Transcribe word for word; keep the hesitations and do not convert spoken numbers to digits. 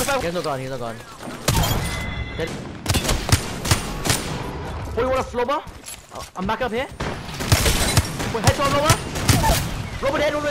by. He's not gone. He's not gone. Dead. Oh, you want a Loba? Oh, I'm back up here. Wait, headshot Loba. Loba dead. Loba.